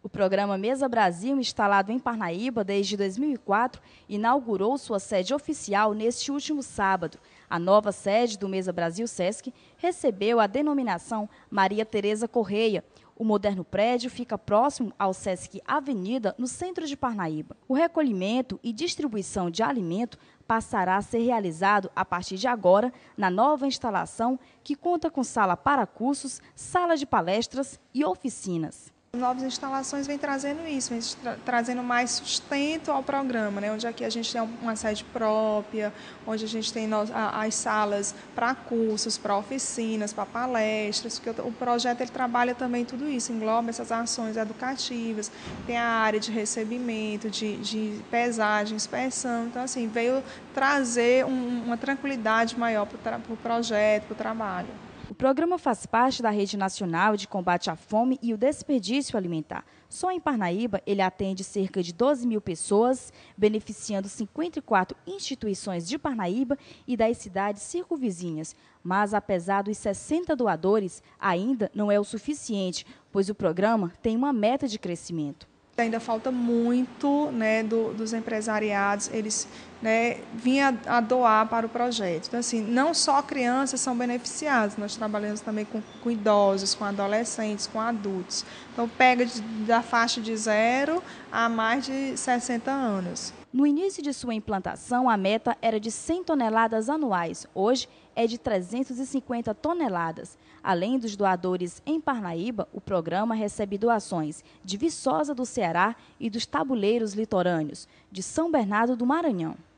O programa Mesa Brasil, instalado em Parnaíba desde 2004, inaugurou sua sede oficial neste último sábado. A nova sede do Mesa Brasil Sesc recebeu a denominação Maria Tereza Correia. O moderno prédio fica próximo ao Sesc Avenida, no centro de Parnaíba. O recolhimento e distribuição de alimento passará a ser realizado a partir de agora na nova instalação, que conta com sala para cursos, sala de palestras e oficinas. Novas instalações vem trazendo isso, vem trazendo mais sustento ao programa, né? Onde aqui a gente tem uma sede própria, onde a gente tem as salas para cursos, para oficinas, para palestras, porque o projeto ele trabalha também tudo isso, engloba essas ações educativas, tem a área de recebimento, de pesagem, inspeção, então assim, veio trazer uma tranquilidade maior para o projeto, para o trabalho. O programa faz parte da Rede Nacional de Combate à Fome e o Desperdício Alimentar. Só em Parnaíba, ele atende cerca de 12 mil pessoas, beneficiando 54 instituições de Parnaíba e das cidades circunvizinhas. Mas, apesar dos 60 doadores, ainda não é o suficiente, pois o programa tem uma meta de crescimento. Ainda falta muito, né, dos empresariados, eles, né, vinham a doar para o projeto. Então, assim, não só crianças são beneficiadas, nós trabalhamos também com idosos, com adolescentes, com adultos. Então, pega da faixa de 0 a mais de 60 anos. No início de sua implantação, a meta era de 100 toneladas anuais. Hoje, é de 350 toneladas. Além dos doadores em Parnaíba, o programa recebe doações de Viçosa do Ceará e dos tabuleiros litorâneos de São Bernardo do Maranhão.